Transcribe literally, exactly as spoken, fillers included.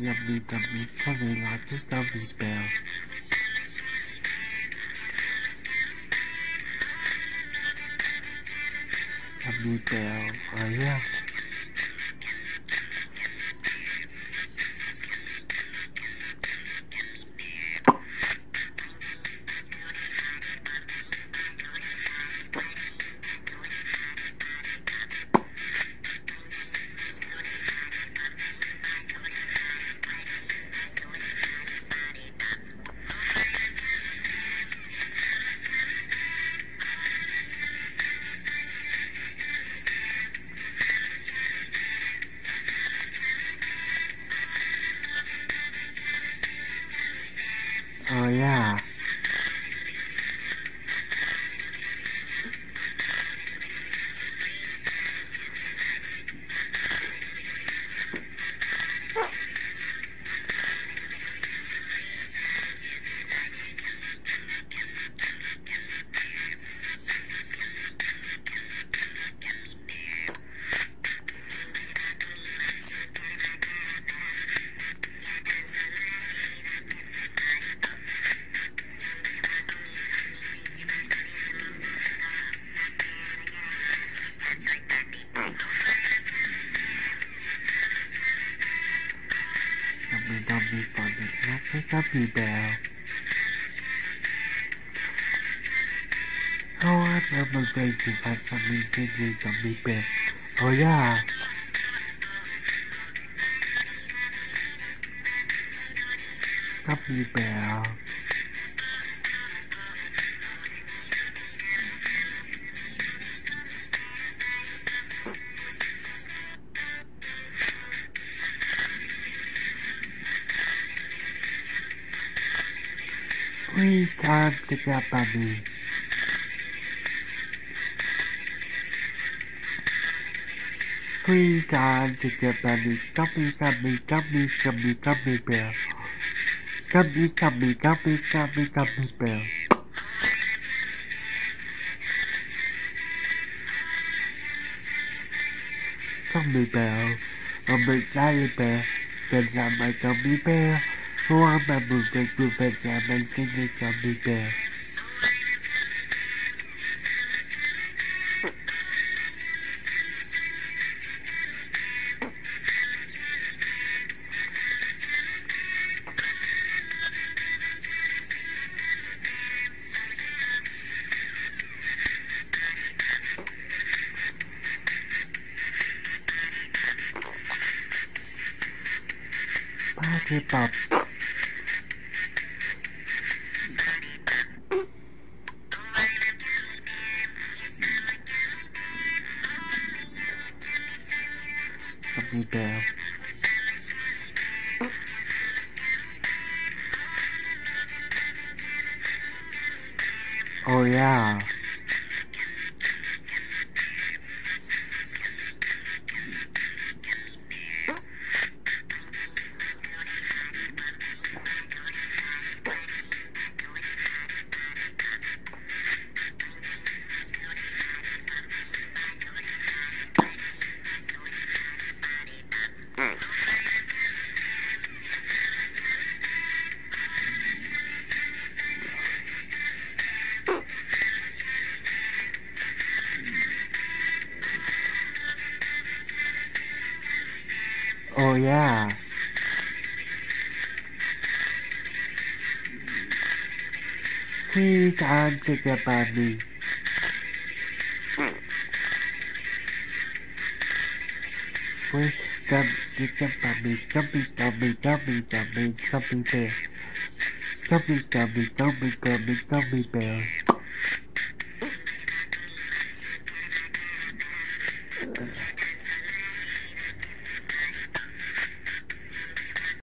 Yummy dummy, funny like a gummy bear. Gummy bear, oh yeah. Oh yeah. Gummy dummy, funny like a gummy bear. Oh, I remember going to find something singing gummy bear. Oh yeah. Gummy bear. Three times to get bunny. Three times to get bunny. Gummy, gummy, gummy, gummy, gummy bear. Gummy, gummy, gummy, gummy, gummy bear. Gummy bear. I'm a giant bear. Then I'm a gummy bear. Who am I moving to the jam and singing gummy bear? Party pop. Gummy bear. Oh yeah. Oh yeah. Three times to get bunny. Wait, gummy, get bunny, gummy, gummy, gummy, gummy, gummy bear. Gummy, gummy, gummy, gummy, gummy bear.